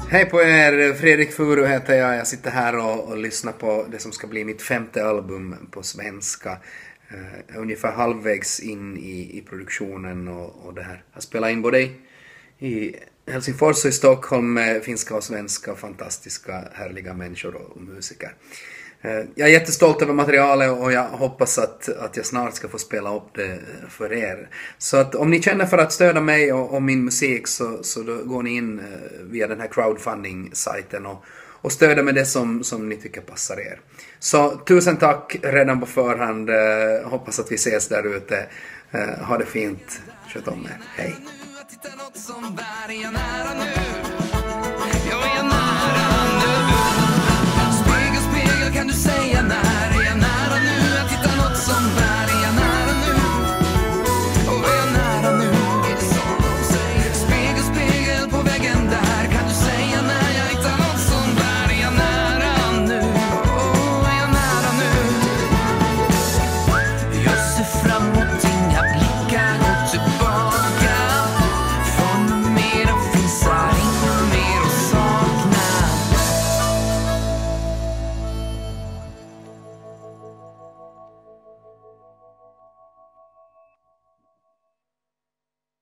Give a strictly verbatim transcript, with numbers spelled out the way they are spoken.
Hej på er, Fredrik Furu heter jag. Jag sitter här och, och lyssnar på det som ska bli mitt femte album på svenska. Uh, ungefär halvvägs in i, i produktionen och, och det här. Jag spelar in både i, i Helsingfors och i Stockholm med finska och svenska fantastiska, härliga människor och, och musiker. Uh, jag är jättestolt över materialet och jag hoppas att, att jag snart ska få spela upp det för er. Så att om ni känner för att stödja mig och, och min musik så, så då går ni in uh, via den här crowdfunding-sajten och, och stödja med det som, som ni tycker passar er. Så tusen tack redan på förhand. Uh, hoppas att vi ses där ute. Uh, ha det fint. Sköt om er. Hej.